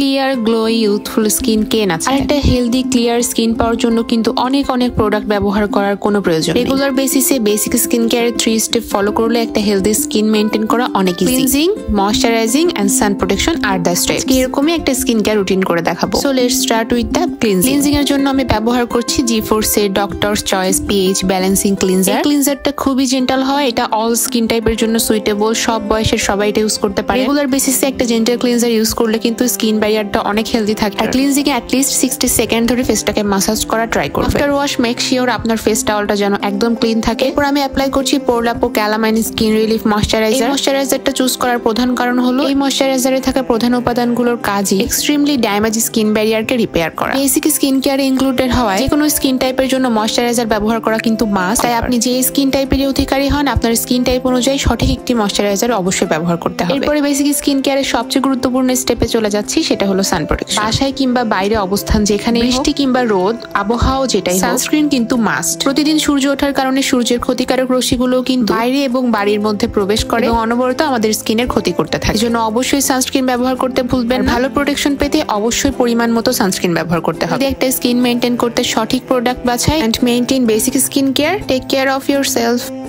Clear glowy youthful skin কে না চায়। একটা হেলদি ক্লিয়ার স্কিন পাওয়ার জন্য কিন্তু অনেক প্রোডাক্ট ব্যবহার করার কোনো প্রয়োজন নেই। রেগুলার বেসিসে বেসিক স্কিন কেয়ারের 3 স্টেপ ফলো করলে একটা হেলদি স্কিন মেইনটেইন করা অনেক easy. Cleansing, moisturising and sun protection আর দ্য স্টেপস। এরকমই একটা স্কিন কেয়ার রুটিন করে দেখাবো। So let's start with the cleansing এর জন্য আমি ব্যবহার করছি G4 এর doctors choice PH balancing cleanser. ক্লিনজারটা খুবই জেন্টাল হয়, এটা অল স্কিন টাইপের জন্য সুইটেবল, সব বয়সের সবাই এটা ইউজ করতে পারে। রেগুলার বেসিসে একটা জেন্টাল ক্লিনজার ইউজ করলে কিন্তু স্কিন ব্যারিয়ারটা অনেক হেলদি থাকে। আর ক্লিনজিং এ অ্যাটলিস্ট 60 সেকেন্ড ধরে ফেসটাকে মাসাজ করা ট্রাই করবেন। আফটার ওয়াশ মেক শিওর আপনার ফেস টাওয়ালটা যেন একদম ক্লিন থাকে। এরপর আমি অ্যাপ্লাই করছি পোরলাপো ক্যালামাইন স্কিন রিলিফ ময়শ্চারাইজার। ময়শ্চারাইজারটা চুজ করার প্রধান কারণ হলো এই ময়শ্চারাইজারে থাকা প্রধান উপাদানগুলোর কাজই এক্সট্রিমলি ড্যামেজ স্কিন ব্যারিয়ারকে রিপেয়ার করা। বেসিক স্কিন কেয়ারে ইনক্লুডেড হওয়ায় যে কোনো স্কিন টাইপের জন্য ময়শ্চারাইজার ব্যবহার করা কিন্তু মাস্ট। তাই আপনি যে স্কিন টাইপের অধিকারী হন, আপনার স্কিন টাইপ অনুযায়ী সঠিক একটি ময়শ্চারাইজার অবশ্যই ব্যবহার করতে হবে। এরপরে বেসিক স্কিন কেয়ারের সবচেয়ে গুরুত্বপূর্ণ স্টেপে চলে যাচ্ছি, সেটা হলো সান প্রোটেকশন। বাসায় কিংবা বাইরে অবস্থান যেখানে বৃষ্টি কিংবা রোদ আবহাওয়া যেটাই, সানস্ক্রিন কিন্তু মাস্ট। প্রতিদিন সূর্য ওঠার কারণে সূর্যের ক্ষতিকারক রশ্মিগুলো কিন্তু বাইরে এবং বাড়ির মধ্যে প্রবেশ করে এবং অনবরত আমাদের স্কিনের ক্ষতি করতে থাকে। এজন্য অবশ্যই সানস্ক্রিন ব্যবহার করতে ভুলবেন। ভালো প্রোটেকশন পেতে অবশ্যই পরিমাণ মতো সানস্ক্রিন ব্যবহার করতে হবে। একটা স্কিন মেইনটেইন করতে সঠিক প্রোডাক্ট বাছাই and maintain basic skin care. Take care of yourself.